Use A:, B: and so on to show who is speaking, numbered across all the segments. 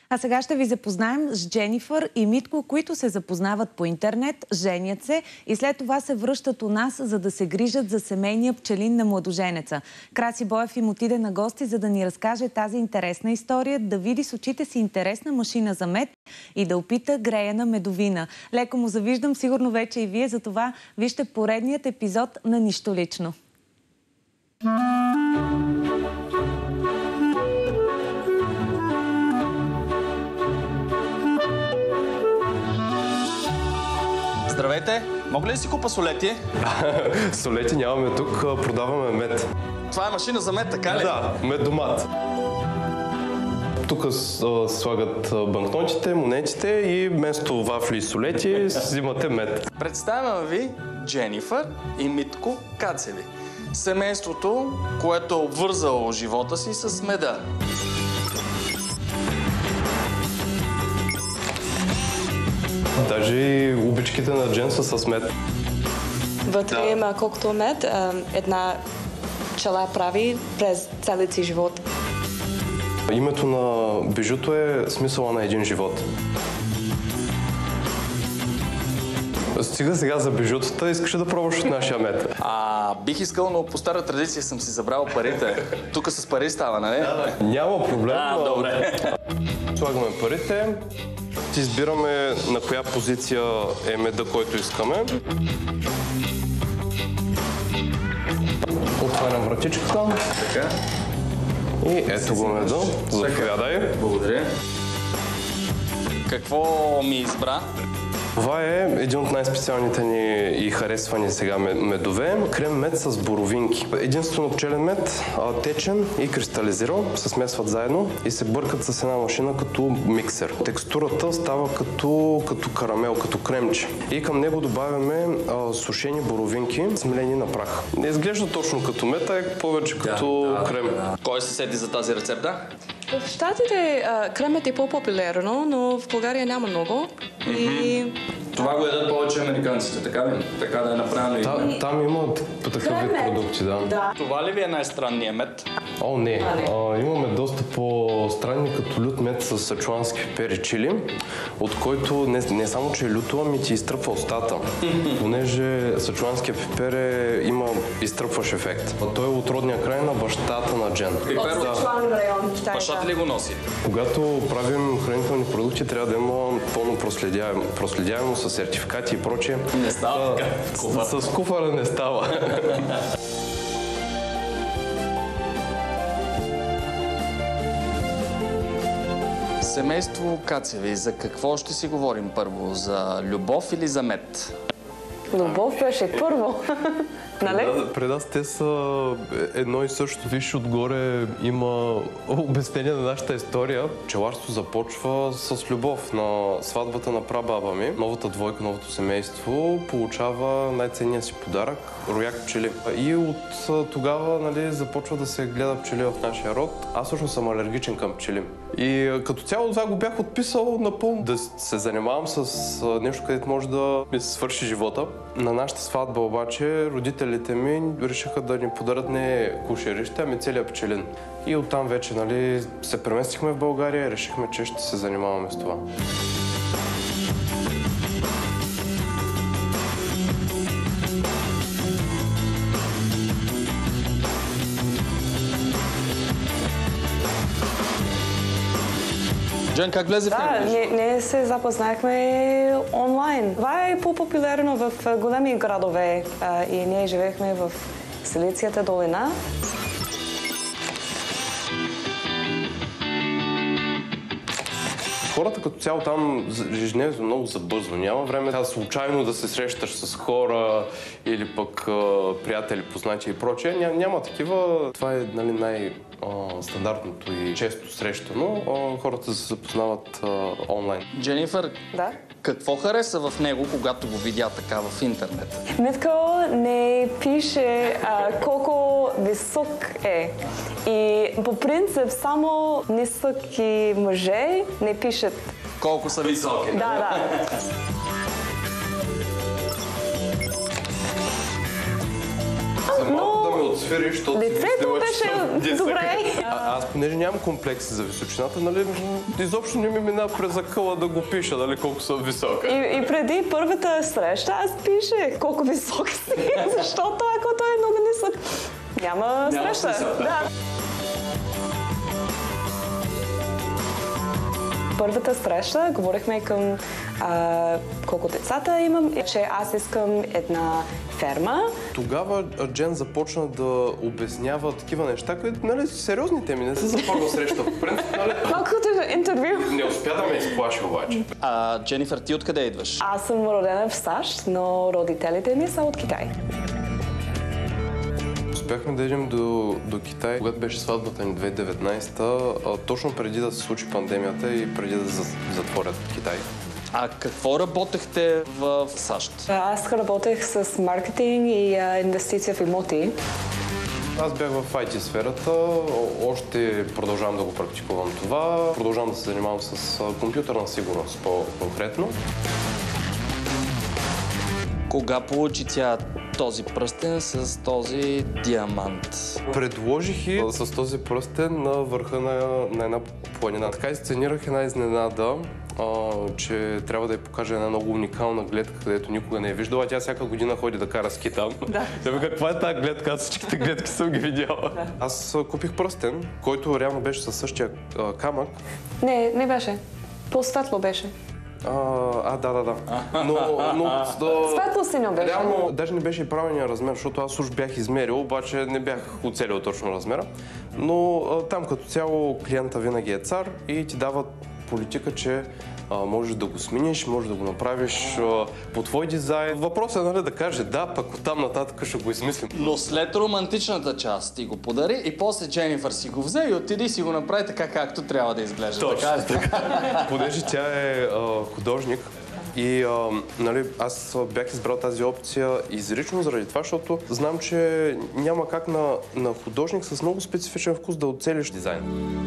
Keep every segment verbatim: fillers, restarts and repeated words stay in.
A: А сега ще ви запознаем с Дженифър и Митко, които се запознават по интернет, женят се и след това се връщат у нас, за да се грижат за семейния пчелин на младоженеца. Краси Боев им отиде на гости, за да ни разкаже тази интересна история, да види с очите си интересна машина за мед и да опита греяна медовина. Леко му завиждам, сигурно вече и вие, затова вижте поредният епизод на Нищо лично.
B: Здравейте! Мога ли да си купа солети?
C: Солети нямаме тук, продаваме мед.
B: Това е машина за мед, така ли?
C: Да, медомат. Тук слагат банкнотите, монетите и вместо вафли и солети взимате мед.
B: Представям ви Дженифър и Митко Кацеви. Семейството, което е обвързало живота си с меда.
C: Даже и обичките на Джен са с мед.
D: Вътре да. Има колкото мед, една пчела прави през целият си живот.
C: Името на бижуто е смисъла на един живот. Стига сега за бижутата, искаш да пробваш от нашия мед?
B: А, бих искал, но по стара традиция съм си забрал парите. Тук с пари става, нали?
C: Няма проблем.
B: А, добре.
C: Слагаме парите. Избираме на коя позиция е меда, който искаме. Отварям вратичката.
B: Така.
C: И ето го меда. Заповядай.
B: Благодаря. Какво ми избра?
C: Това е един от най-специалните ни и харесвани сега медове. Крем мед с боровинки. Единствено пчелен мед, течен и кристализирал, се смесват заедно и се бъркат с една машина като миксер. Текстурата става като, като карамел, като кремче. И към него добавяме а, сушени боровинки, смелени на прах. Не изглежда точно като мед, а е повече да, като да, крем. Да.
B: Кой се седи за тази рецепта?
D: В Щатите кремът е по-популярно, но в България няма много. И...
B: Това го ядат повече американците, така ли? Така да е направено
C: Та, и... Там има такъв вид продукти, да.
D: да.
B: Това ли ви е най-странният мед?
C: О, не. А, имаме доста по-странни, като лют мед с сачуански пипер и чили, от който не, не само, че е люто, ами ти изтръпва устата. Понеже сачуанския пипер е, има изтръпващ ефект. А той е от родния край на бащата на Джен.
B: Пипер от
D: Сачуан район.
B: Бащата ли го носи?
C: Когато правим хранителни продукти, трябва да има пълно проследяемо, проследяемо с сертификати и прочее.
B: Не става така.
C: С, с куфара не става.
B: Семейство Кацеви, за какво ще си говорим първо? За любов или за мед?
D: Любов беше първо. Нали?
C: При нас те са едно и също. Виж, отгоре има обяснение на нашата история. Пчеларство започва с любов. На сватбата на прабаба ми, новата двойка, новото семейство получава най-ценния си подарък – рояк пчели. И от тогава, нали, започва да се гледа пчели в нашия род. Аз всъщност съм алергичен към пчели. И като цяло това го бях отписал напълно. Да се занимавам с нещо, където може да ми се свърши живота. На нашата сватба обаче родителите ми решиха да ни подарят не кушерище, ами целият пчелин. И оттам вече, нали, се преместихме в България и решихме, че ще се занимаваме с това.
B: Джен, как влезе в
D: него? Да, ние се запознахме онлайн. Това е по-популярно в големи градове и ние живеехме в Силицията долина.
C: Хората като цяло там ежедневно много забързно. Няма време да случайно да се срещаш с хора или пък а, приятели, познати и прочее. Ня, няма такива. Това е, нали, най-стандартното и често срещано. А, хората се запознават а, онлайн.
B: Дженифър,
D: да?
B: Какво хареса в него, когато го видя така в интернет?
D: Митко не пише а, колко висок е. И по принцип само нисоки мъже не пишат.
B: Колко са високи?
D: Да, да.
C: За малко да ме свириш, защото си
D: Лицето
C: мислила, че
D: беше
C: съм
D: добре.
C: А, аз понеже нямам комплекси за височината, нали, изобщо не ми мина през акъла да го пиша, нали, колко съм висока.
D: И, и преди първата среща аз пишех колко висок си, защото ако той е много нисък, няма,
B: Няма
D: среща.
B: смисъл, да.
D: Да. Първата среща говорихме към а, колко децата имам, и че аз искам една ферма.
C: Тогава а, Джен започна да обяснява такива неща, които, нали, сериозни теми, не са за първа среща. В принцип, нали,
D: Малкото интервю.
C: не успя да ме изплаши обаче.
B: А, Дженифър, ти откъде идваш?
D: Аз съм родена в САЩ, но родителите ми са от Китай.
C: Успяхме да идем до, до Китай, когато беше сватбата ни две хиляди и деветнадесета, а, точно преди да се случи пандемията и преди да за- затворят Китай.
B: А какво работехте в САЩ?
D: Аз работех с маркетинг и а, инвестиция в имоти.
C: Аз бях в ай ти сферата, о- още продължавам да го практикувам това. Продължавам да се занимавам с а, компютърна сигурност по-конкретно.
B: Кога получи тя този пръстен с този диамант?
C: Предложих и с този пръстен на върха на, на една планина. Така изсценирах една изненада, а, че трябва да й покажа една много уникална гледка, където никога не е виждала. Тя всяка година ходи да кара ски там. Да. Тя ми, каква е тази гледка? Аз всичките гледки съм ги видяла. Да. Аз а, купих пръстен, който реално беше със същия а, камък.
D: Не, не беше. По-светло беше.
C: А, а, да, да, да. Но, но да,
D: Светло синьо беше.
C: реално даже не беше и правилния размер, защото аз уж бях измерил, обаче не бях оцелил точно размера. Но а, там като цяло клиента винаги е цар и ти дава политика, че а, можеш да го смениш, можеш да го направиш а, по твой дизайн. Въпросът е, нали, да каже да, пък оттам нататък ще го измислим.
B: Но след романтичната част ти го подари и после Дженифър си го взе и отиди и си го направи така, както трябва да изглежда.
C: Точно
B: така.
C: Понеже тя е а, художник и а, нали, аз бях избрал тази опция изрично заради това, защото знам, че няма как на, на художник с много специфичен вкус да оцелиш дизайн.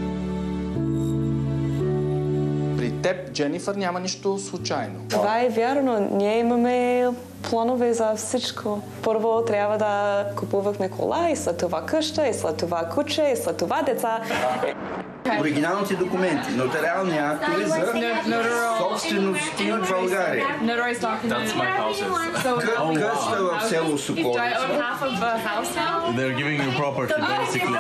B: При теб, Дженифър, няма нищо случайно.
D: Това е вярно. Ние имаме планове за всичко. Първо трябва да купувахме кола и след това къща, и след това куче, и след това деца.
E: Оригиналните документи, нотариални актове за собствеността в България.
F: Notary's document. That's my houses. So
E: Къ- Къща в село
F: do I own
E: Соколица.
F: half of the house now?
G: They're giving you property, basically.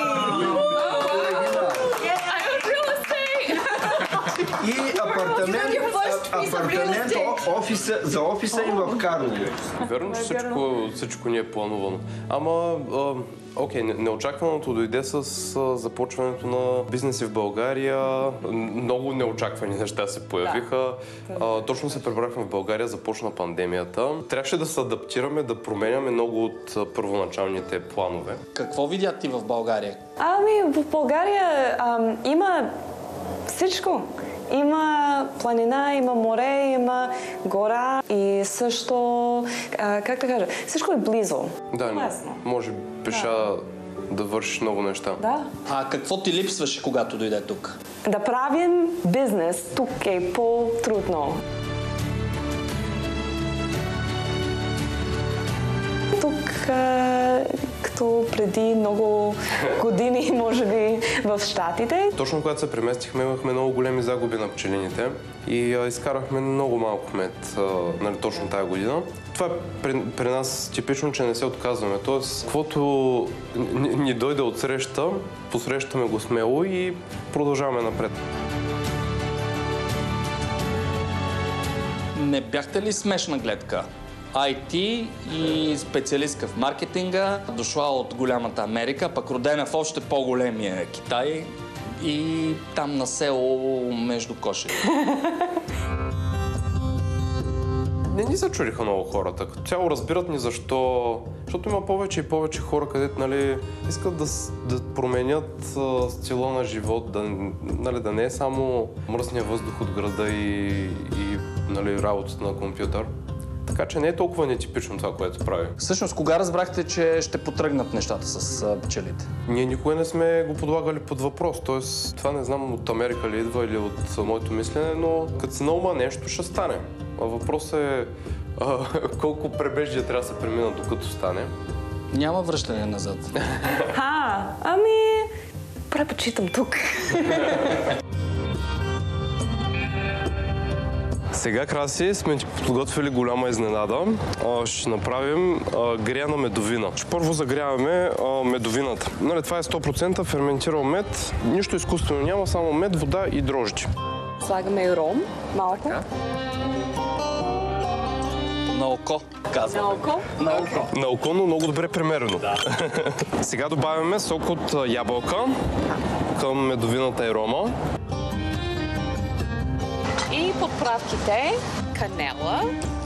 F: I own real estate.
E: И апартамент, а- апартамент о- офиса, за офиса им в Карлово.
C: Верно, че всичко, всичко ни е планувано. Ама, а, окей, не- неочакваното дойде с а, започването на бизнеси в България. Много неочаквани неща се появиха. А, точно се прибрахме в България, започна пандемията. Трябваше да се адаптираме, да променяме много от а, първоначалните планове.
B: Какво видя ти в България?
D: Ами, в България ам, има всичко. Има планина, има море, има гора и също, а, как да кажа, всичко е близо.
C: Да, но
D: Лесно.
C: може пеша да вършиш много неща.
D: Да.
B: А какво ти липсваше, когато дойде тук?
D: Да правим бизнес тук е по-трудно. Тук, а, като преди много години, може би, в Щатите,
C: Точно когато се преместихме, имахме много големи загуби на пчелините и а, изкарахме много малко мед, а, нали, точно тая година. Това е при, при нас типично, че не се отказваме. Тоест, каквото ни, ни дойде от среща, посрещаме го смело и продължаваме напред.
B: Не бяхте ли смешна гледка? ай ти и специалистка в маркетинга, дошла от голямата Америка, пък родена в още по-големия Китай и там на село между кошери.
C: Не ни се чудиха много хората. Като цяло разбират ни защо. Защото има повече и повече хора, където, нали, искат да, с- да променят а, стила на живот, да, нали, да не е само мръсния въздух от града и, и нали, работата на компютър. Така че не е толкова нетипично това, което прави.
B: Всъщност, кога разбрахте, че ще потръгнат нещата с а, пчелите?
C: Ние никога не сме го подлагали под въпрос. Тоест, това не знам от Америка ли идва или от моето мислене, но като се наума нещо, ще стане. А въпросът е а, колко пребеждия трябва да се преминат докато стане.
B: Няма връщане назад.
D: А, ами, предпочитам тук.
C: Сега, Краси, сме ти подготвили голяма изненада. А, ще направим а, гряна медовина. Ще първо загряваме а, медовината. Нали, това е сто процента ферментирал мед. Нищо изкуствено няма, само мед, вода и дрожджи.
D: Слагаме и ром, малко.
B: На око, казваме.
D: На око?
B: На око.
C: На око, но много добре премерено. Да. Сега добавяме сок от ябълка към медовината и рома.
F: И подправките канела,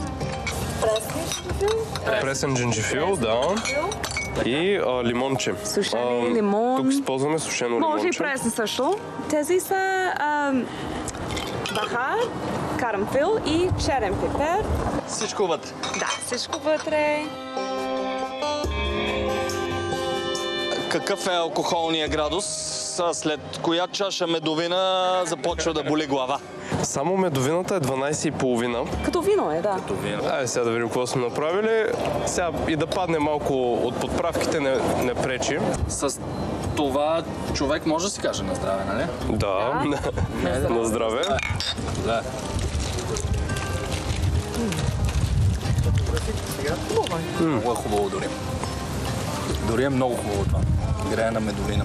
C: Пресен джинджифил, да. И а, лимонче.
D: Сушени
C: А,
D: лимон.
C: Тук използваме сушено лимонче.
D: Може и пресен също. Тези са ам, бахар, карамфил и черен пипер.
B: Всичко вътре.
D: Да, всичко вътре.
B: Какъв е алкохолният градус? След коя чаша медовина започва да боли глава?
C: Само медовината е дванайсет и половина.
D: Като вино е, да.
C: Айде сега да видим какво сме направили. Сега и да падне малко от подправките не, не пречи.
B: С това човек може да си каже на здраве, нали?
C: Да, да. На здраве.
B: Да. Много е хубаво дори. Дори е много хубаво това. Греена медовина.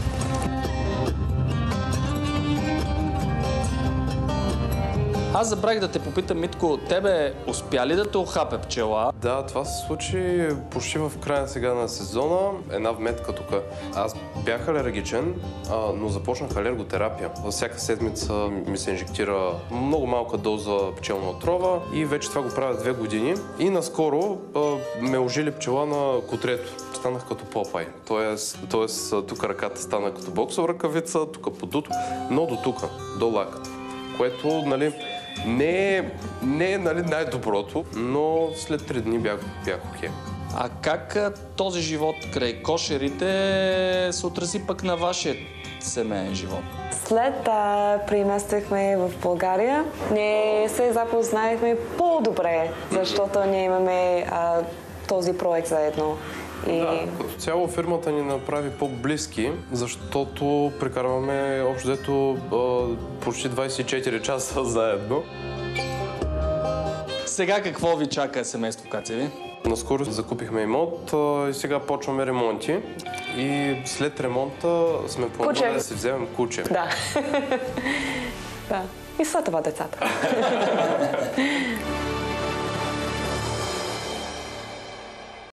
B: Аз забравих да те попитам, Митко, тебе успя ли да те охапе пчела?
C: Да, това се случи почти в края сега на сезона. Една вметка тук. Аз бях алергичен, а, но започнах алерготерапия. Всяка седмица ми се инжектира много малка доза пчелна отрова и вече това го правя две години. И наскоро а, ме ожили пчела на котрето. Станах като Попай. Тоест, тоест тук ръката стана като боксова ръкавица, тук подуто, но до тук, до лаката. Което, нали, не е, не е нали, най-доброто, но след три дни бях, бях окей.
B: А как а, този живот край кошерите се отрази пък на вашия семейен живот?
D: След да преместихме в България, ние се запознахме по-добре, защото ние имаме а, този проект заедно. И...
C: Да, като цяло фирмата ни направи по-близки, защото прекарваме общо взето почти двайсет и четири часа заедно.
B: Сега какво ви чака семейство Кацеви?
C: Наскоро закупихме имот а, и сега почваме ремонти. И след ремонта сме планували да си вземем куче.
D: Да. Да. И след това децата.